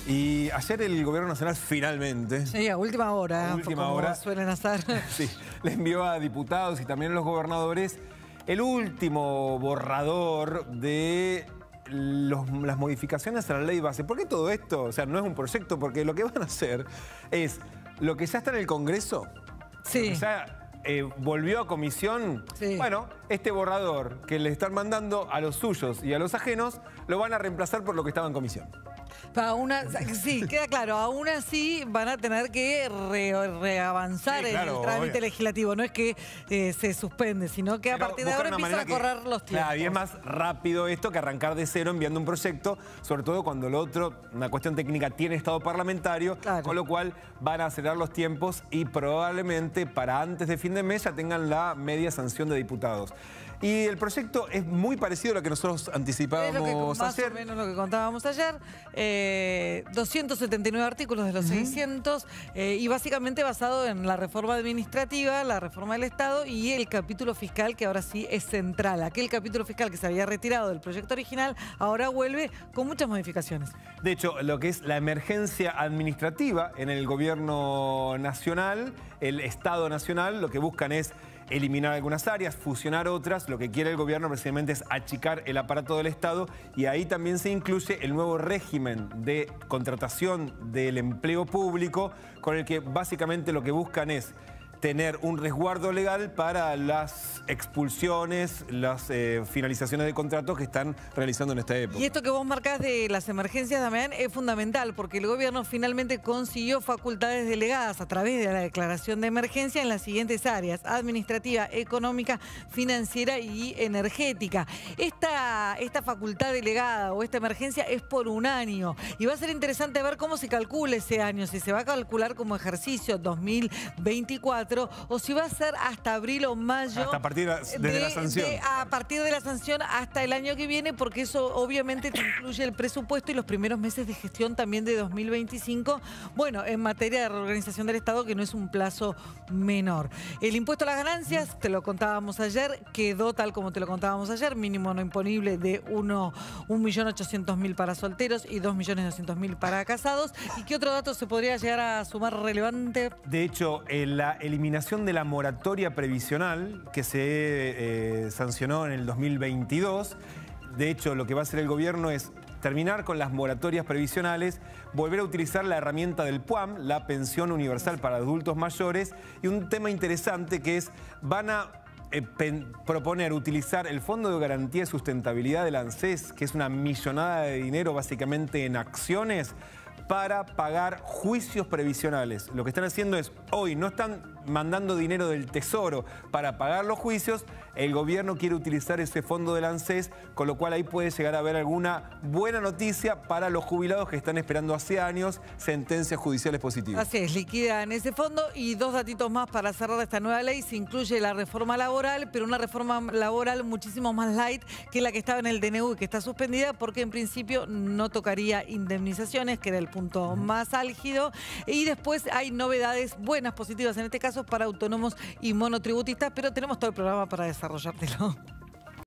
Y ayer el Gobierno Nacional finalmente... Sí, a última hora. A última hora. Suelen hacer. Sí, le envió a diputados y también a los gobernadores el último borrador de las modificaciones a la ley base. ¿Por qué todo esto? O sea, no es un proyecto, porque lo que van a hacer es lo que ya está en el Congreso, Sí. lo que ya volvió a comisión. Sí. Bueno, este borrador que le están mandando a los suyos y a los ajenos, lo van a reemplazar por lo que estaba en comisión. Sí, queda claro. Aún así van a tener que reavanzar Sí, claro, el trámite obvio. legislativo. No es que se suspende, sino que a Pero partir de ahora buscar una empiezan a manera correr los tiempos. Claro, y es más rápido esto que arrancar de cero enviando un proyecto, sobre todo cuando lo otro, una cuestión técnica, tiene estado parlamentario, Claro. con lo cual van a acelerar los tiempos y probablemente para antes de fin de mes ya tengan la media sanción de diputados. Y el proyecto es muy parecido a lo que nosotros anticipábamos Es lo que, más ayer. o menos lo que contábamos ayer. 279 artículos de los 600 y básicamente basado en la reforma administrativa, la reforma del Estado y el capítulo fiscal, que ahora sí es central. Aquel capítulo fiscal que se había retirado del proyecto original ahora vuelve con muchas modificaciones. De hecho, lo que es la emergencia administrativa en el gobierno nacional, el Estado nacional, lo que buscan es eliminar algunas áreas, fusionar otras. Lo que quiere el gobierno precisamente es achicar el aparato del Estado y ahí también se incluye el nuevo régimen de contratación del empleo público, con el que básicamente lo que buscan es tener un resguardo legal para las expulsiones, las finalizaciones de contratos que están realizando en esta época. Y esto que vos marcás de las emergencias, Damián, es fundamental porque el gobierno finalmente consiguió facultades delegadas a través de la declaración de emergencia en las siguientes áreas: administrativa, económica, financiera y energética. Esta facultad delegada o esta emergencia es por un año y va a ser interesante ver cómo se calcula ese año, si se va a calcular como ejercicio 2024 o si va a ser hasta abril o mayo. Hasta a partir de la sanción. A partir de la sanción hasta el año que viene, porque eso obviamente te incluye el presupuesto y los primeros meses de gestión también de 2025. Bueno, en materia de reorganización del Estado, que no es un plazo menor. El impuesto a las ganancias, te lo contábamos ayer, quedó tal como te lo contábamos ayer, mínimo no imponible de 1.800.000 para solteros y 2.200.000 para casados. ¿Y qué otro dato se podría llegar a sumar relevante? De hecho, la eliminación de la moratoria previsional que se sancionó en el 2022. De hecho, lo que va a hacer el gobierno es terminar con las moratorias previsionales, volver a utilizar la herramienta del PUAM, la pensión universal para adultos mayores, y un tema interesante que es, van a proponer utilizar el Fondo de Garantía y Sustentabilidad del ANSES, que es una millonada de dinero básicamente en acciones, para pagar juicios previsionales. Lo que están haciendo es, hoy no están mandando dinero del Tesoro para pagar los juicios, el gobierno quiere utilizar ese fondo del ANSES, con lo cual ahí puede llegar a haber alguna buena noticia para los jubilados que están esperando hace años sentencias judiciales positivas. Así es, liquidan ese fondo. Y dos datitos más para cerrar esta nueva ley. Se incluye la reforma laboral, pero una reforma laboral muchísimo más light que la que estaba en el DNU y que está suspendida, porque en principio no tocaría indemnizaciones, que era el punto más álgido. Y después hay novedades buenas, positivas en este caso, para autónomos y monotributistas, pero tenemos todo el programa para desarrollártelo.